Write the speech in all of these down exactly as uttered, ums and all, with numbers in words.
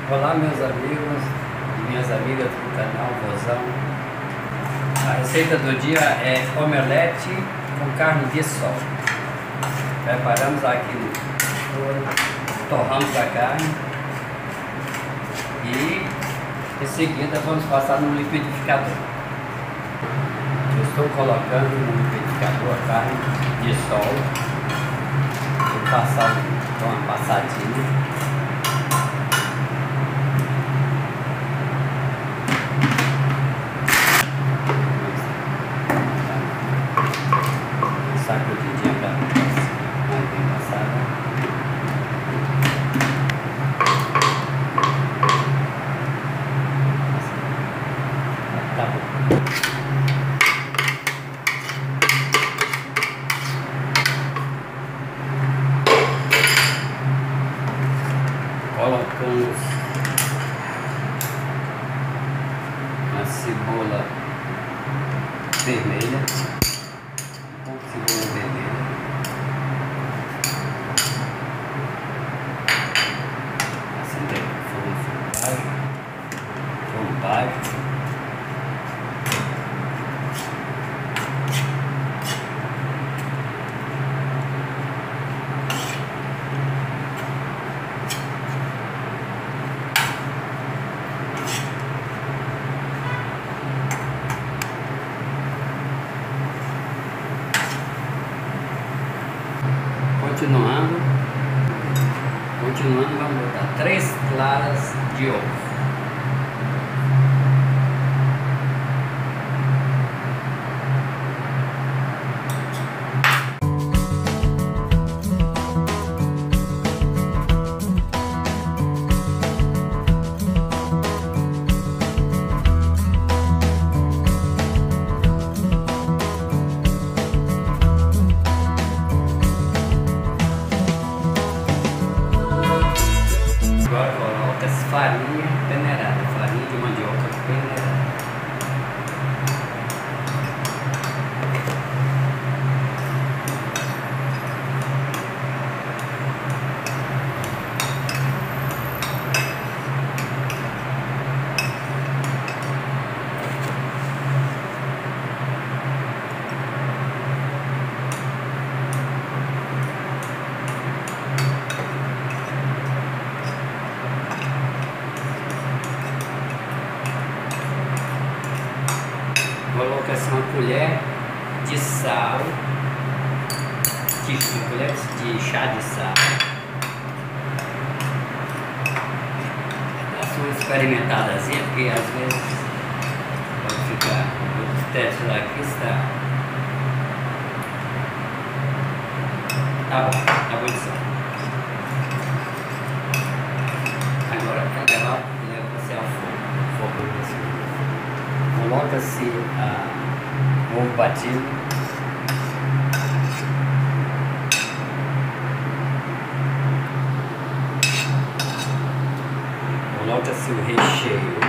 Olá, meus amigos e minhas amigas do canal Vozão. A receita do dia é omelete com carne de sol. Preparamos aqui no forno, torramos a carne e em seguida vamos passar no liquidificador. Eu estou colocando no liquidificador a carne de sol. Vou passar com uma passadinha. Sacudidinha para mais bem passada. Tá bom. Colocamos a cebola vermelha. Cebola vermelha, acender o fogo baixo, fogo baixo, Continuando, continuando, vamos botar três claras de ovo. Agora coloca farinha peneirada, farinha de mandioca peneirada. Coloca-se uma colher de sal, de, uma colher de chá de sal. Dá uma experimentadazinha, porque às vezes pode ficar o teste lá que está. Tá bom, tá bom de sal. Agora leva, leva-se ao fogo, fogo assim. Coloca-se o ovo batido, coloca-se o recheio,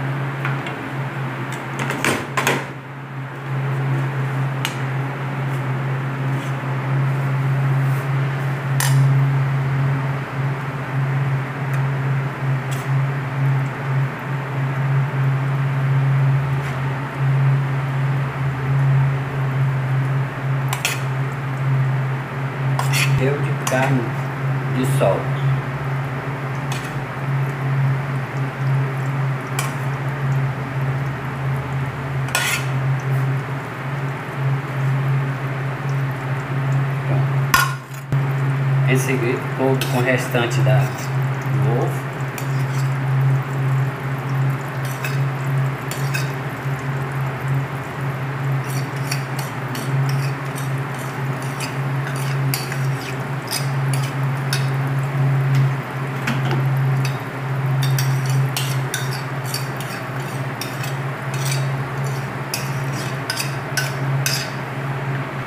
de carne de sol. Em seguida, com o restante da, do ovo.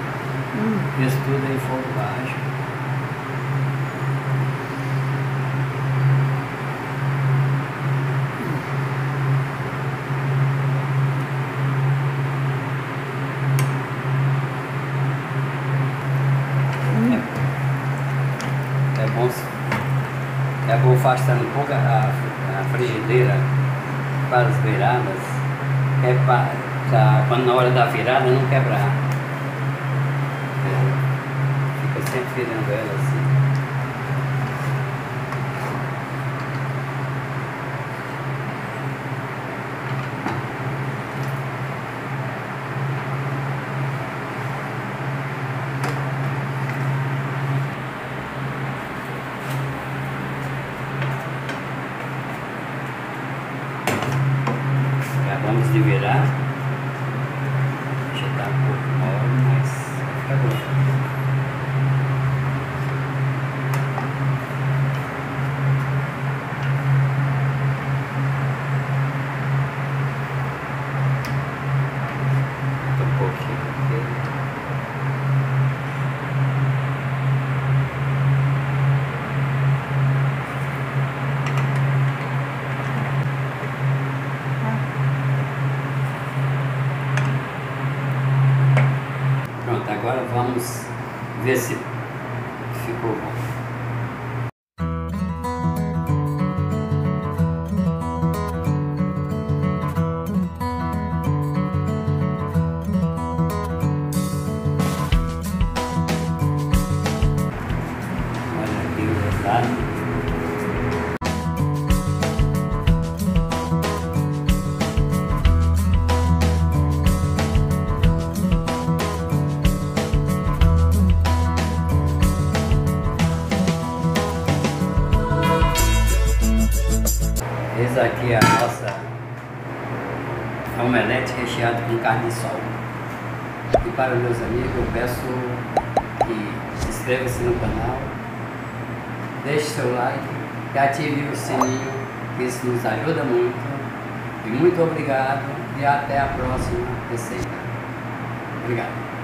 Isso tudo em fogo baixo. afastando um pouco a, a frigideira para as beiradas, é para quando na hora da virada não quebrar. É, fica sempre virando ela assim. Acabamos de virar, já está um pouco mole, mas fica bom. Um pouquinho aqui. Pronto, agora vamos ver se ficou bom. Olha aqui o resultado. Esse aqui é a nossa omelete recheada com carne de sol. E para meus amigos eu peço que inscreva-se no canal, deixe seu like e ative o sininho, que isso nos ajuda muito. E muito obrigado e até a próxima receita. Obrigado.